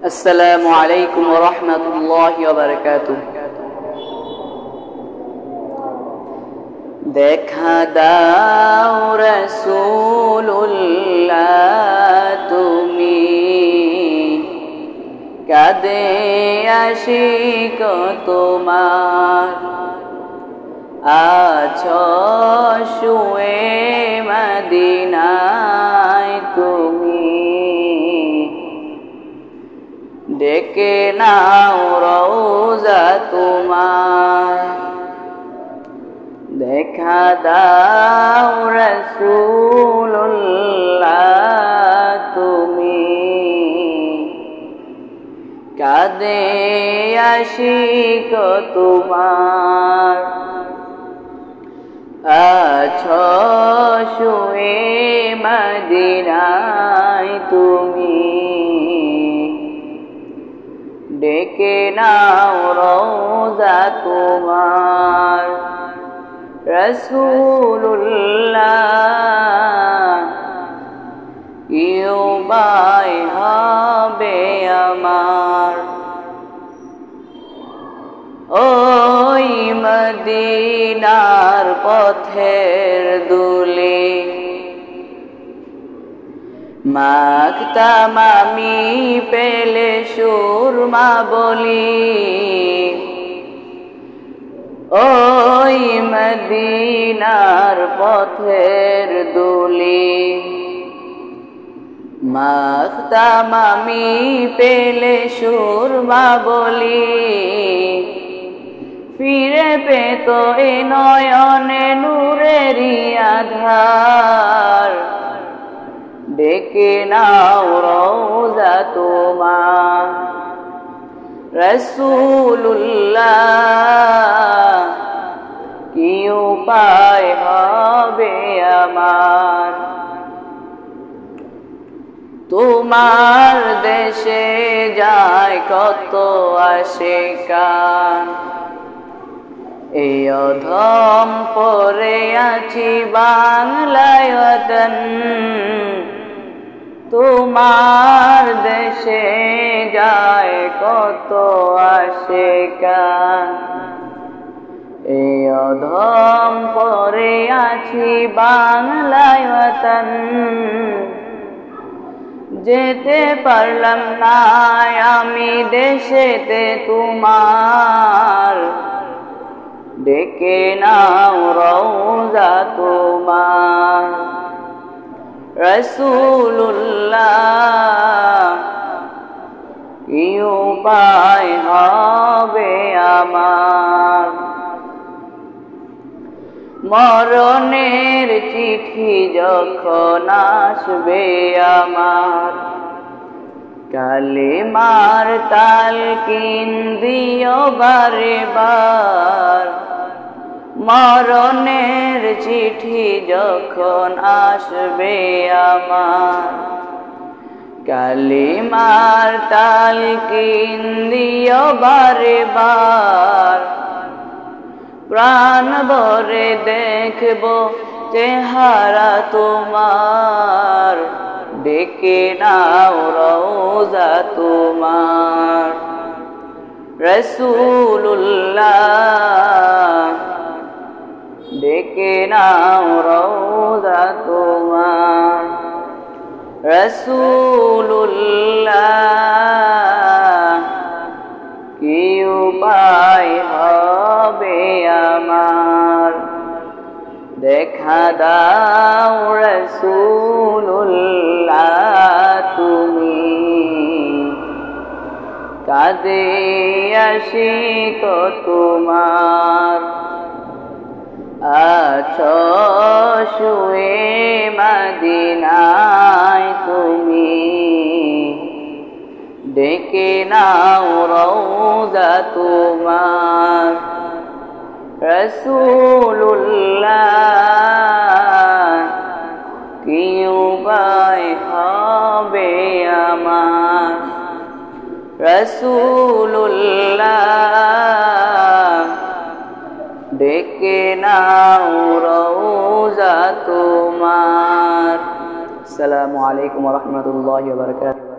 আসসালামু আলাইকুম ওয়া রাহমাতুল্লাহি ওয়া বারাকাতুহু। দেখা দাও রাসূলুল্লাহ তুমি, কাঁদে আশিক তোমার, আছো শুয়ে মদিনায় তুমি, ডেকে নাও রওজা তোমার। দেখা দাও রাসূলুল্লাহ তুমি, কাঁদে আশিক তোমার, আছো শুয়ে মদিনায় তুমি, ডেকে নাও রওজা তোমার। রাসূলুল্লাহ কি উপায় হবে আমার, ওই মদিনার পথের দুলে মাখতাম আমি পেলে সুরমা বলি, ওই মদিনার পথের দুলি মাখতাম আমি পেলে সুরমা বলি, ফিরে পেত এ নয়নে নূরেরই আধার, ডেকে নাও রওজা তোমার। রাসূলুল্লাহ কি উপায় হবে আমার, তোমার দেশে যায় কত আশিকান, এই অধম পরে আছি বাংলায় ওয়াতন, তোমার দেশে যায় কত আশিকান, এই অধম পরে আছি বাংলায় ওয়াতন, যেতে পারলাম না আমি দেশেতে তোমার, ডেকে নাও রওজা তোমার। রাসূলুল্লাহ কি উপায় হবে আমার, মরণের চিঠি যখন আসবে আমার, কালিমার তালকিন দিও বারে বার, মরণের চিঠি যখন আসবে আমার, কালিমার তালকিন দিও বারে বার, প্রাণ ভরে দেখব চেহারা তোমার, ডেকে নাও রওজা তোমার। রাসূলুল্লাহ ডেকে নাও রওজা তোমার। রাসূলুল্লাহ কি উপায় হবে আমার, দেখা দাও রাসূলুল্লাহ তুমি, কাঁদে আশিক তোমার, আছো শুয়ে মদিনায় তুমি, ডেকে নাও রওজা তোমার। রাসূলুল্লাহ কি উপায় হবে আমার, রাসূলুল্লাহ ডেকে নাও রওজা তোমার। আসসালামু আলাইকুম ওয়া রাহমাতুল্লাহি ওয়া বারাকাতুহু।